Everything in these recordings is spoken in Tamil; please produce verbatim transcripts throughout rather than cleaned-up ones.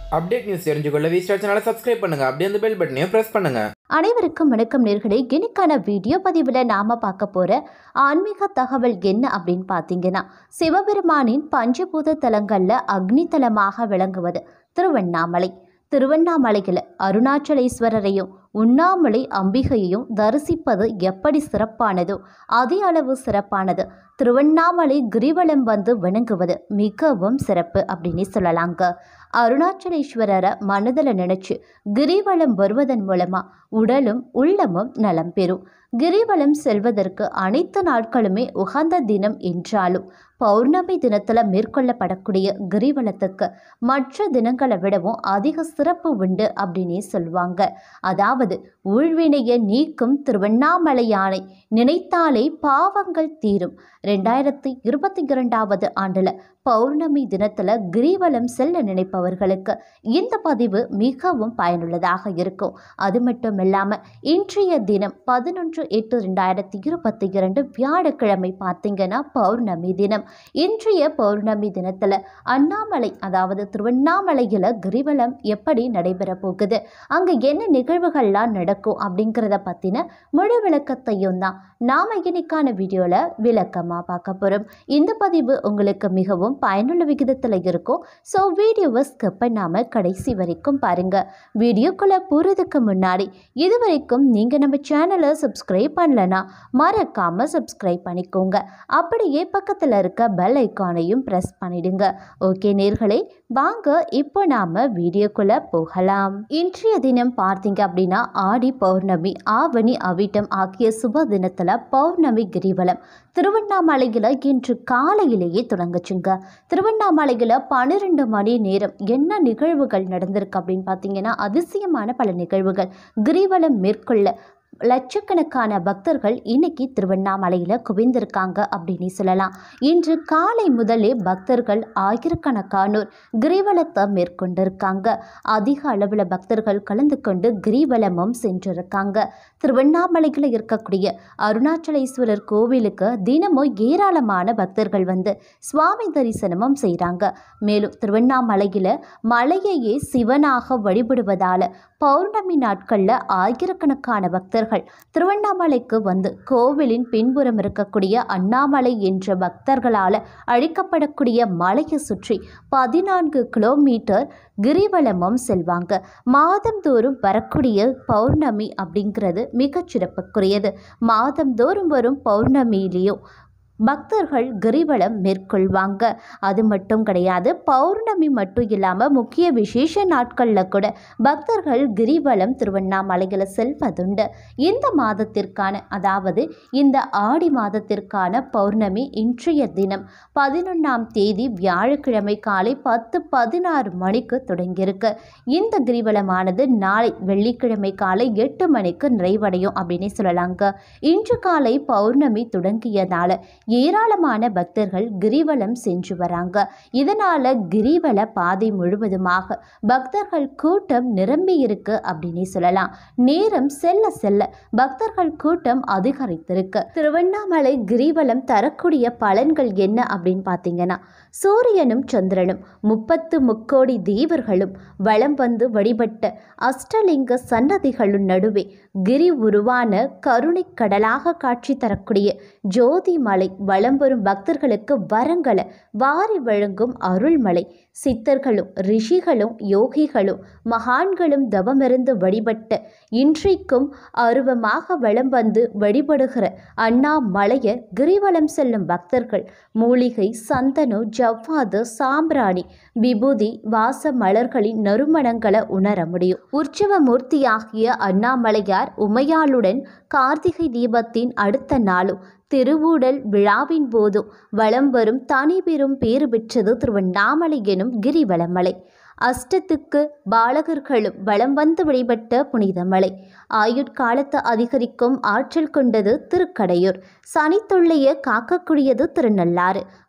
அப்டேட் நியூஸ் தெரிஞ்சுக்கொள்ள வி ஸ்டார் சேனலை சப்ஸ்கிரைப் பண்ணுங்க. அப்படியே அந்த பெல் பட்டனையும் பிரஸ் பண்ணுங்க. அனைவருக்கும் வணக்கம் நேர்களே. இன்னைக்கான வீடியோ பதிவில் நாம பார்க்க போற ஆன்மீக தகவல் என்ன அப்படின்னு பார்த்தீங்கன்னா, சிவபெருமானின் பஞ்சபூத தலங்கள்ல அக்னி தலமாக விளங்குவது திருவண்ணாமலை. திருவண்ணாமலையில் அருணாச்சலேஸ்வரரையும் உண்ணாமலை அம்பிகையையும் தரிசிப்பது எப்படி சிறப்பானதோ அதே அளவு சிறப்பானது திருவண்ணாமலை கிரிவலம் வந்து வணங்குவது மிகவும் சிறப்பு அப்படின்னு சொல்லலாங்க. அருணாச்சலேஸ்வரரை மனதில் நினைச்சு கிரிவலம் வருவதன் மூலமா உடலும் உள்ளமும் நலம் பெறும். கிரிவலம் செல்வதற்கு அனைத்து நாட்களுமே உகந்த தினம் என்றாலும் பௌர்ணமி தினத்தில் மேற்கொள்ளப்படக்கூடிய கிரிவலத்துக்கு மற்ற தினங்களை விடவும் அதிக சிறப்பு உண்டு அப்படின்னே சொல்லுவாங்க. அதாவது ஊழ்வினையை நீக்கும் திருவண்ணாமலையானை நினைத்தாலே பாவங்கள் தீரும். ரெண்டாயிரத்தி இருபத்தி இரண்டாவது ஆண்டுல பௌர்ணமி தினத்துல கிரிவலம் செல்ல நினைப்பவர்களுக்கு இந்த பதிவு மிகவும் பயனுள்ளதாக இருக்கும். அது மட்டும் இல்லாம இன்றைய தினம் பதினொன்று எட்டு ரெண்டாயிரத்தி இருபத்தி இரண்டு வியாழக்கிழமை பார்த்தீங்கன்னா பௌர்ணமி தினம். இன்றைய பௌர்ணமி தினத்துல அண்ணாமலை அதாவது திருவண்ணாமலையில கிரிவலம் எப்படி நடைபெற போகுது, அங்க என்ன நிகழ்வுகள்லாம் நடக்கும் அப்படிங்கிறத பத்தின முழு விளக்கத்தையும் தான் நாம இன்னைக்கான வீடியோல விளக்கமா பார்க்க போறோம். இந்த பதிவு உங்களுக்கு மிகவும் பயனுள்ள விகிதத்தில் இருக்கும். ஸோ வீடியோவை ஸ்கிப் பண்ணாம கடைசி வரைக்கும் பாருங்க. வீடியோக்குள்ள போறதுக்கு முன்னாடி இது வரைக்கும் நீங்க நம்ம சேனலை சப்ஸ்கிரைப் பண்ணலனா மறக்காம சப்ஸ்கிரைப் பண்ணிக்கோங்க. அப்படியே பக்கத்தில் இருக்க பெல் ஐக்கானையும் பிரஸ் பண்ணிடுங்க. ஓகே நேர்களே, வாங்க இப்போ நாம வீடியோக்குள்ள போகலாம். இன்றைய தினம் பார்த்தீங்க அப்படின்னா ஆடி பௌர்ணமி, ஆவணி அவிட்டம் ஆகிய சுப தினத்துல பௌர்ணமி கிரிவலம் திருவண்ணாமலையில் இன்று காலையிலேயே தொடங்குச்சுங்க. திருவண்ணாமலையில் பன்னிரெண்டு மணி நேரம் என்ன நிகழ்வுகள் நடந்திருக்கு அப்படின்னு பார்த்தீங்கன்னா, அதிசயமான பல நிகழ்வுகள். கிரிவலம் மேற்கொள்ள லட்சக்கணக்கான பக்தர்கள் இன்னைக்கு திருவண்ணாமலையில் குவிந்திருக்காங்க அப்படின்னு சொல்லலாம். இன்று காலை முதலே பக்தர்கள் ஆயிரக்கணக்கானோர் கிரிவலத்தை மேற்கொண்டிருக்காங்க. அதிக அளவில் பக்தர்கள் கலந்து கொண்டு கிரிவலமும் சென்றிருக்காங்க. திருவண்ணாமலையில் இருக்கக்கூடிய அருணாச்சலேஸ்வரர் கோவிலுக்கு தினமும் ஏராளமான பக்தர்கள் வந்து சுவாமி தரிசனமும் செய்கிறாங்க. மேலும் திருவண்ணாமலையில் மலையையே சிவனாக வழிபடுவதால பௌர்ணமி நாட்களில் ஆயிரக்கணக்கான பக்தர்கள் திருவண்ணாமலைக்கு வந்து கோவிலின் பின்புறம் இருக்கக்கூடிய அண்ணாமலை என்ற பக்தர்களால் அழிக்கப்படக்கூடிய மலையை சுற்றி பதினான்கு கிலோமீட்டர் கிரிவலமும் செல்வாங்க. மாதந்தோறும் வரக்கூடிய பௌர்ணமி அப்படிங்கிறது மிகச் சிறப்புக்குரியது. மாதந்தோறும் வரும் பௌர்ணமியிலேயும் பக்தர்கள் கிரிவலம் மேற்கொள்வாங்க. அது மட்டும் கிடையாது, பௌர்ணமி மட்டும் இல்லாமல் முக்கிய விசேஷ நாட்களில் கூட பக்தர்கள் கிரிவலம் திருவண்ணாமலையில் செல்வதுண்டு. இந்த மாதத்திற்கான அதாவது இந்த ஆடி மாதத்திற்கான பௌர்ணமி இன்றைய தினம் பதினொன்றாம் தேதி வியாழக்கிழமை காலை பத்து பதினாறு மணிக்கு தொடங்கியிருக்கு. இந்த கிரிவலமானது நாளை வெள்ளிக்கிழமை காலை எட்டு மணிக்கு நிறைவடையும் அப்படின்னு சொல்லலாங்க. இன்று காலை பௌர்ணமி தொடங்கியதால ஏராளமான பக்தர்கள் கிரிவலம் சென்று வராங்க. இதனால கிரிவல பாதை முழுவதுமாக பக்தர்கள் கூட்டம் நிரம்பி இருக்கு அப்படின்னு சொல்லலாம். நேரம் செல்ல செல்ல பக்தர்கள் கூட்டம் அதிகரித்திருக்கு. திருவண்ணாமலை கிரிவலம் தரக்கூடிய பலன்கள் என்ன அப்படின்னு பார்த்தீங்கன்னா, சூரியனும் சந்திரனும் முப்பத்து முக்கோடி தேவர்களும் வலம் வந்து வழிபட்ட அஷ்டலிங்க சன்னதிகளும் நடுவே கிரி உருவான கருணை கடலாக காட்சி தரக்கூடிய ஜோதி மலை வலம் வரும் பக்தர்களுக்கு வரங்களை வாரி வழங்கும் அருள்மலை. சித்தர்களும் ரிஷிகளும் யோகிகளும் மகான்களும் தவமிருந்து வழிபட்ட இன்றைக்கும் அருவமாக வலம் வந்து வழிபடுகிற அண்ணாமலையை கிரிவலம் செல்லும் பக்தர்கள் மூலிகை, சந்தனம், ஜவ்வாது, சாம்பிராணி, விபூதி, வாச மலர்களின் நறுமணங்களை உணர முடியும். உற்சவ மூர்த்தியாகிய அண்ணாமலையார் உமையாளுடன் கார்த்திகை தீபத்தின் அடுத்த நாளும் திருவூடல் விழாவின் போதும் வலம் வரும் தனி பெரும் பேறு பெற்றது திருவண்ணாமலை எனும் கிரிவலமலை. அஷ்டத்துக்கு பாலகர்களும் வலம் வந்து வழிபட்ட புனிதமலை. ஆயுட்காலத்தை அதிகரிக்கும் ஆற்றல் கொண்டது திருக்கடையூர். சனி தொல்லையை காக்கக்கூடியது திருநள்ளாறு.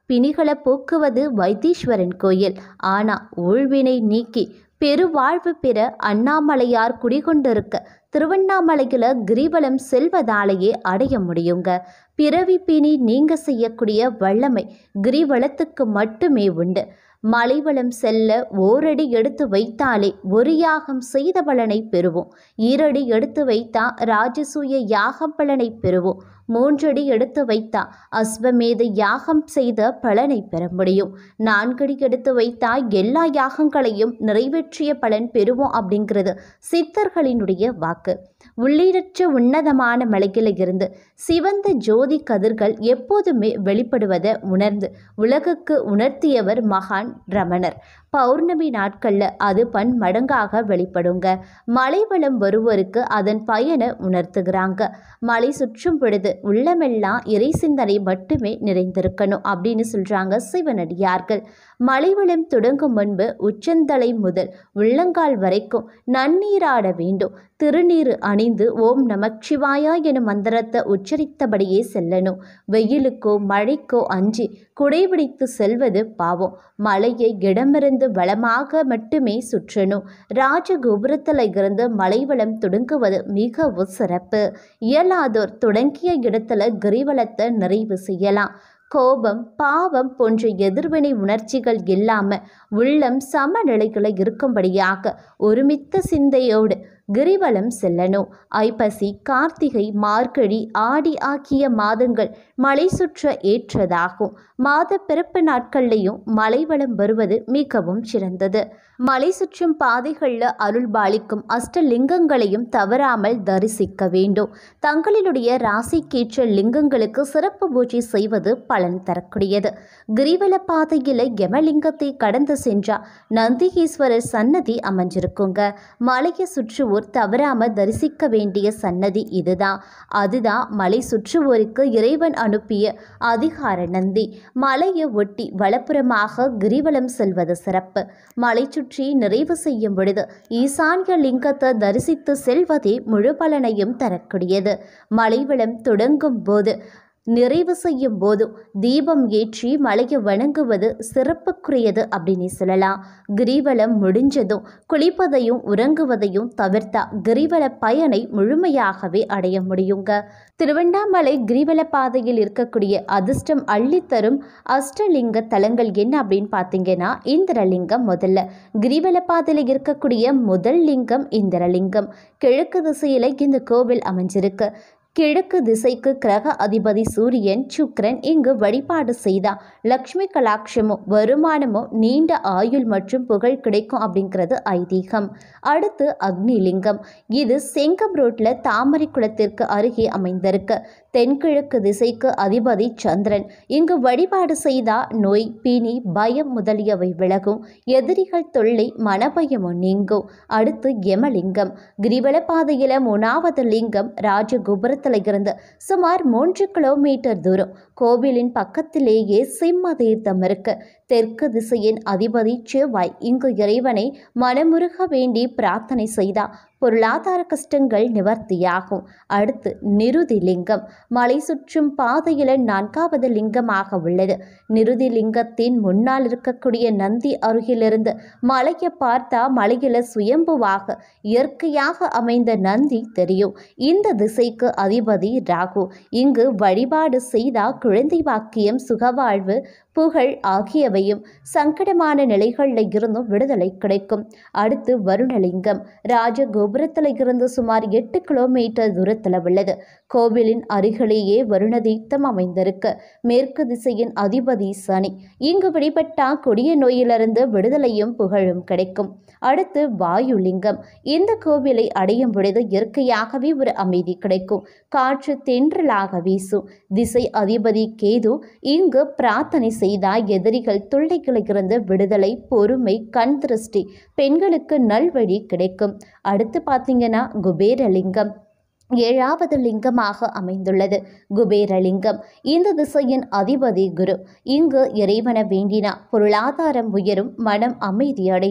பிணிகளை போக்குவது வைத்தீஸ்வரன் கோயில். ஆனா ஊழ்வினை நீக்கி பெருவாழ்வு பெற அண்ணாமலையார் குடிகொண்டிருக்க திருவண்ணாமலையில கிரிவலம் செல்வதாலேயே அடைய முடியுங்க. பிறவி பிணி நீங்க செய்யக்கூடிய வல்லமை கிரிவலத்துக்கு மட்டுமே உண்டு. மலைவளம் செல்ல ஓரடி எடுத்து வைத்தாலே ஒரு யாகம் செய்த பலனை பெறுவோம். ஈரடி எடுத்து வைத்தா ராஜசூய யாகம் பலனை பெறுவோம். மூன்றடி எடுத்து வைத்தா அஸ்வமேத யாகம் செய்த பலனை பெற முடியும். நான்கடி எடுத்து வைத்தா எல்லா யாகங்களையும் நிறைவேற்றிய பலன் பெறுவோம் அப்படிங்கிறது சித்தர்களினுடைய வாக்கு. உள்ளீரற்ற உன்னதமான மலையில இருந்து சிவந்த ஜோதி கதிர்கள் எப்போதுமே வெளிப்படுவதை உணர்ந்து உலகுக்கு உணர்த்தியவர் மகான் ரமணர். பௌர்ணமி நாட்கள்ல அது பன் மடங்காக வெளிப்படுங்க. மலை வளம் வருவோருக்கு அதன் பயனை உணர்த்துகிறாங்க. மலை சுற்றும் பொழுது உள்ளமெல்லாம் இறை சிந்தனை மட்டுமே நிறைந்திருக்கணும் அப்படின்னு சொல்றாங்க சிவனடியார்கள். மலைவளம் தொடங்கும் முன்பு உச்சந்தலை முதல் உள்ளங்கால் வரைக்கும் நன்னீராட வேண்டும். திருநீர் அணிந்து ஓம் நமச்சிவாயா எனும் மந்திரத்தை உச்சரித்தபடியே செல்லணும். வெயிலுக்கோ மழைக்கோ அஞ்சி குடைபிடித்து செல்வது பாவம். மலையை இடமிருந்து வளமாக மட்டுமே சுற்றணும். ராஜகோபுரத்தில் இருந்து மலைவளம் தொடங்குவது மிகவும் சிறப்பு. இயலாதோர் தொடங்கிய இடத்துல கிரிவலத்தை நிறைவு செய்யலாம். கோபம் பாவம் போன்ற எதிர்வினை உணர்ச்சிகள் இல்லாம உள்ளம் சமநிலைகளை இருக்கும்படியாக ஒருமித்த சிந்தையோடு கிரிவலம் செல்லணும். ஐப்பசி கார்த்திகை மார்கழி ஆடி ஆகிய மாதங்கள் மலை சுற்ற ஏற்றதாகும். மாத பிறப்பு நாட்கள்லையும் மலைவளம் வருவது மிகவும் சிறந்தது. மலை சுற்றும் பாதைகளில் அருள் பாலிக்கும் அஷ்டலிங்கங்களையும் தவறாமல் தரிசிக்க வேண்டும். தங்களினுடைய ராசிக்கேற்ற லிங்கங்களுக்கு சிறப்பு பூஜை செய்வது பலன் தரக்கூடியது. கிரிவல பாதையில் யமலிங்கத்தை கடந்து சென்றால் நந்திகேஸ்வரர் சன்னதி அமைஞ்சிருக்குங்க. மலையை சுற்றுவோர் தவறாமல் தரிசிக்க வேண்டிய சன்னதி இதுதான். அதுதான் மலை சுற்றுவோருக்கு இறைவன் அனுப்பிய அதிகார நந்தி. மலையை ஒட்டி வலப்புறமாக கிரிவலம் செல்வது சிறப்பு. மலை சுற்றி நிறைவு செய்யும் பொழுது ஈசான்ய லிங்கத்தை தரிசித்து செல்வதே முழு பலனையும் தரக்கூடியது. மலைவளம் தொடங்கும் போது நிறைவு செய்யும் போதும் தீபம் ஏற்றி மலையை வணங்குவது சிறப்புக்குரியது அப்படின்னு சொல்லலாம். கிரிவலம் முடிஞ்சதும் குளிப்பதையும் உறங்குவதையும் தவிர்த்தா கிரிவல பயனை முழுமையாகவே அடைய முடியுங்க. திருவண்ணாமலை கிரிவல பாதையில் இருக்கக்கூடிய அதிர்ஷ்டம் அள்ளித்தரும் அஷ்டலிங்க தலங்கள் என்ன அப்படின்னு பார்த்தீங்கன்னா இந்திரலிங்கம். முதல்ல கிரிவல பாதையில் இருக்கக்கூடிய முதல் லிங்கம் இந்திரலிங்கம். கிழக்கு திசையில இந்த கோவில் அமைஞ்சிருக்கு. கிழக்கு திசைக்கு கிரக அதிபதி சூரியன் சுக்கிரன். இங்கு வழிபாடு செய்தால் லக்ஷ்மி கலாட்சமும் வருமானமும் நீண்ட ஆயுள் மற்றும் புகழ் கிடைக்கும் அப்படிங்கிறது ஐதீகம். அடுத்து அக்னிலிங்கம். இது செங்கம் ரோட்ல தாமரை குளத்திற்கு அருகே அமைந்திருக்கு. தென்கிழக்கு திசைக்கு அதிபதி சந்திரன். இங்கு வழிபாடு செய்தால் நோய் பிணி பயம் முதலியவை விலகும். எதிரிகள் தொல்லை மனபயமும் நீங்கும். அடுத்து யமலிங்கம். கிரிவல பாதையில மூணாவது லிங்கம் ராஜகோபுரத்தில் இருந்து சுமார் மூன்று கிலோமீட்டர் தூரம் கோவிலின் பக்கத்திலேயே சிம்ம தீர்த்தம் இருக்கு. தெற்கு திசையின் அதிபதி செவ்வாய். இங்கு இறைவனை மனமுருக வேண்டி பிரார்த்தனை செய்தால் பொருளாதார கஷ்டங்கள் நிவர்த்தியாகும். அடுத்து நிருதி லிங்கம். மலை சுற்றும் பாதையில நான்காவது லிங்கமாக உள்ளது. நிருதி லிங்கத்தின் முன்னால் இருக்கக்கூடிய நந்தி அருகிலிருந்து மலையை பார்த்தா மலையில சுயம்புவாக இயற்கையாக அமைந்த நந்தி தெரியும். இந்த திசைக்கு அதிபதி ராகு. இங்கு வழிபாடு செய்தால் குழந்தை பாக்கியம் சுகவாழ்வு புகழ் ஆகியவையும் சங்கடமான நிலைகளில் இருந்தும் விடுதலை கிடைக்கும். அடுத்து வருணலிங்கம். ராஜகோபுரத்தில் இருந்து சுமார் எட்டு கிலோமீட்டர் தூரத்தில் உள்ளது. கோவிலின் அருகிலேயே வருண தீர்த்தம் அமைந்திருக்கு. மேற்கு திசையின் அதிபதி சனி. இங்கு வழிபட்டா கொடிய நோயிலிருந்து விடுதலையும் புகழும் கிடைக்கும். அடுத்து வாயுலிங்கம். இந்த கோவிலை அடையும் பொழுது இயற்கையாகவே ஒரு அமைதி கிடைக்கும். காற்று தென்றலாக வீசும். திசை அதிபதி கேது. இங்கு பிரார்த்தனை செய்தால் எதிரிகள் தொல்லைகளிலிருந்து விடுதலை பொறுமை கண் திருஷ்டி பெண்களுக்கு நல்வழி கிடைக்கும். அடுத்து பார்த்தீங்கன்னா குபேரலிங்கம். ஏழாவது லிங்கமாக அமைந்துள்ளது குபேரலிங்கம். இந்த திசையின் அதிபதி குரு. இங்கு இறைவன வேண்டினா பொருளாதாரம் உயரும் மனம் அமைதியடையும்.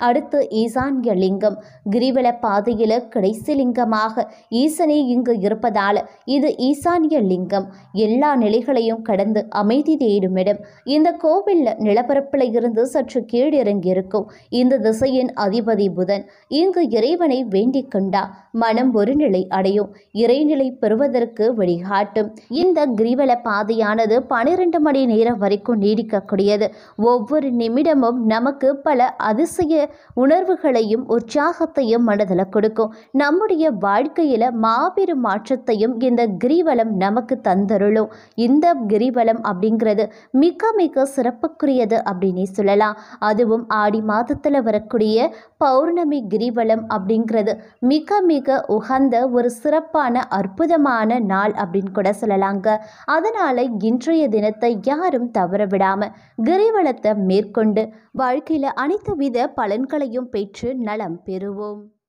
அடுத்து ஈசான்ய லிங்கம். கிரிவல பாதையில கடைசி லிங்கமாக ஈசனே இங்கு இருப்பதால் இது ஈசான்ய லிங்கம். எல்லா நிலைகளையும் கடந்து அமைதி தேடும் இடம். இந்த கோவில் நிலப்பரப்பில் இருந்து சற்று கீழிறங்கி இருக்கும். இந்த திசையின் அதிபதி புதன். இங்கு இறைவனை வேண்டிக் கொண்டா மனம் ஒரு நிலை அடையும். இறைநிலை பெறுவதற்கு வழிகாட்டும். இந்த கிரிவல பாதையானது பனிரெண்டு மணி நேரம் வரைக்கும் நீடிக்கக்கூடியது. ஒவ்வொரு நிமிடமும் நமக்கு பல அதிசய உணர்வுகளையும் உற்சாகத்தையும் மனதில் கொடுக்கும். நம்முடைய வாழ்க்கையில மாபெரும் மாற்றத்தையும் இந்த கிரிவலம் நமக்கு தந்தருளும். இந்த கிரிவலம் அப்படிங்கிறது மிக மிக சிறப்புக்குரியது அப்படின்னு சொல்லலாம். அதுவும் ஆடி மாதத்துல வரக்கூடிய பௌர்ணமி கிரிவலம் அப்படிங்கிறது மிக மிக உகந்த ஒரு சிறப்பான அற்புதமான நாள் அப்படின்னு கூட சொல்லலாங்க. அதனால இன்றைய தினத்தை யாரும் தவற விடாம கிரிவலத்தை மேற்கொண்டு வாழ்க்கையில அனைத்து வித பலன்களையும் பெற்று நலம் பெறுவோம்.